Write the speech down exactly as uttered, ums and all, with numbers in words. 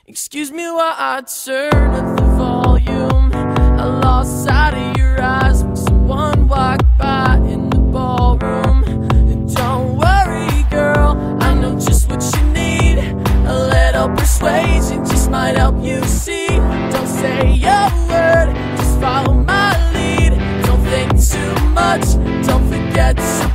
Excuse me while I turn up the volume. I lost sight of your eyes when someone walked by in the ballroom. And don't worry, girl, I know just what you need. A little persuasion just might help you see. Don't say a word, just follow my lead. Don't think too much, don't forget to